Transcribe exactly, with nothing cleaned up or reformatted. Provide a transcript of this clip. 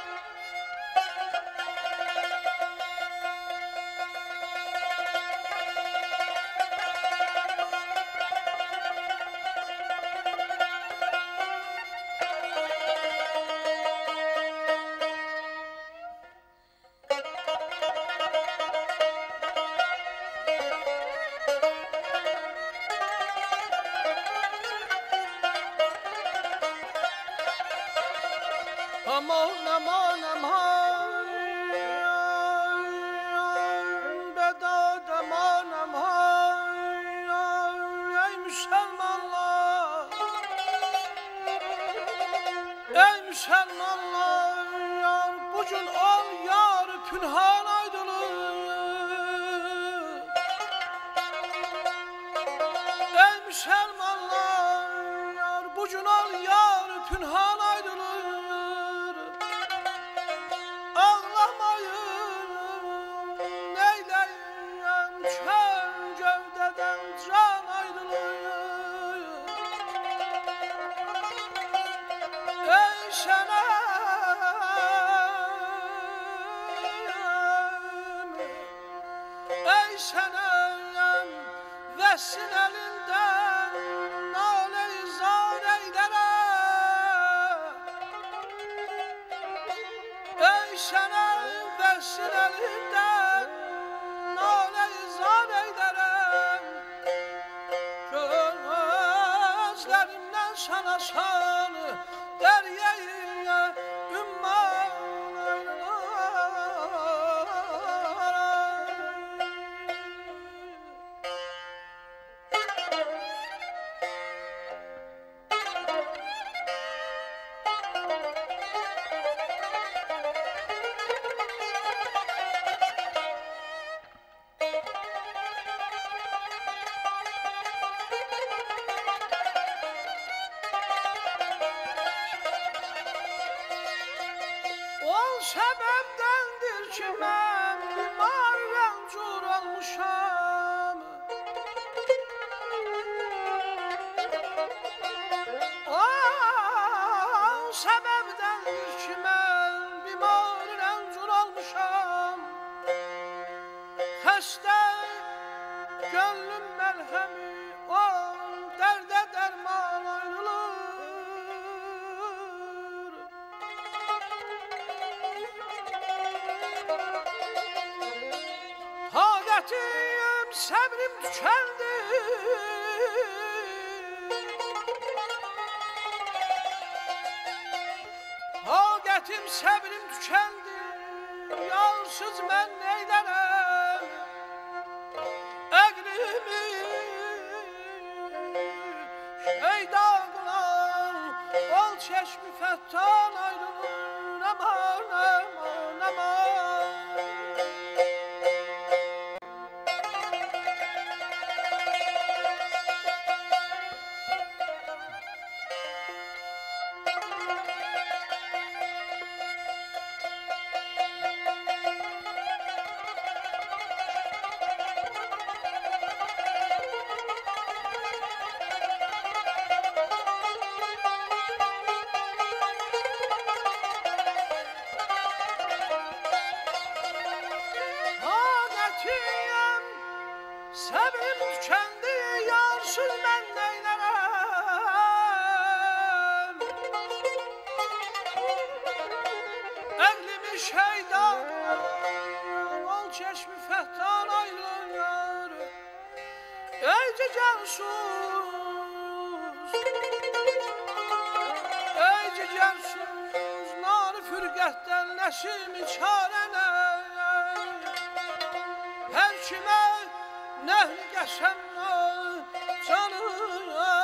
Aman aman aman Bedad aman aman Ey Müslümanlar Ey Müslümanlar Bugün ol yar pünhan aydılır Ey Müslümanlar Bugün ol yar pünhan aydılır Ey senem versin elinden nale-i zar eylere Ey senem versin elinden nale-i zar eylere Gözlerimden sana sanı deryayı ümman Ol sebeptendir ki ben bimar rancur olmuşam Ol sebeptendir ki ben bimar rancur olmuşam Xəstə gönlüm məlhəmi ol dərdə dərman ayrılır Taqətim, səbrim tükəndi Taqətim, səbrim tükəndi Yansız mən neylərəm Əqlimi şeyda qılan Ol çeşmi fəttan ayrılır Aman, aman, aman Səbrim tükendi yarsız mən neylərəm Əqlimi şeydan ol çeşmi fəhtan ayrılır Ey cigərsuz Ey cigərsuz nar fürqətdən nəsimi çarənə Hər kimə Nəhli qəsəm canı